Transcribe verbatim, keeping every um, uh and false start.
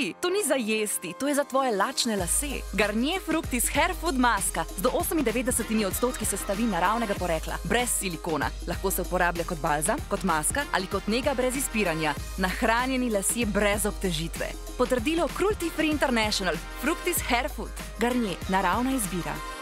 Hej, to ni za jesti, to je za tvoje lačne lase. Garnier Fructis Hair Food Maska z do osemindevetdeset odstotki sestavin naravnega porekla, brez silikona. Lahko se uporablja kot balzam, kot maska ali kot nega brez izpiranja. Nahranjeni lasje brez obtežitve. Potrdilo Cruelty Free International. Fructis Hair Food. Garnier, naravna izbira.